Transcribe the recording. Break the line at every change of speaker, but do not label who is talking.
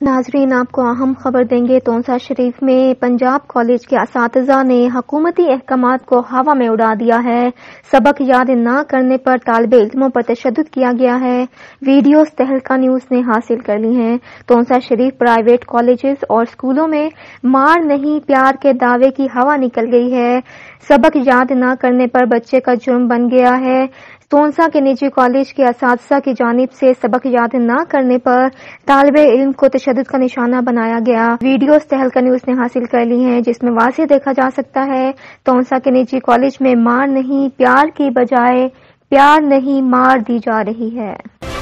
ناظرین، آپ کو اہم خبر دیں گے۔ تونسا شریف میں پنجاب کالج کے اساتذہ نے حکومتی احکامات کو ہوا میں اڑا دیا ہے۔ سبق یاد نہ کرنے پر طالب علموں پر تشدد کیا گیا ہے۔ ویڈیوز تہلکہ نیوز نے حاصل کر لی ہیں۔ تونسا شریف پرائیویٹ کالجز اور اسکولوں میں مار نہیں پیار کے دعوے کی ہوا نکل گئی ہے۔ سبق یاد نہ کرنے پر بچے کا جرم بن گیا ہے۔ تونسا کے نجی کالج کے اساتذہ کی جانب سے سبق یاد نہ کرنے پر طالب علم کو تشدد کا نشانہ بنایا گیا۔ ویڈیوز تہلکہ نیوز نے حاصل کر لی ہیں، جس میں واضح دیکھا جا سکتا ہے تونسا کے نجی کالج میں مار نہیں پیار کی بجائے پیار نہیں مار دی جا رہی ہے۔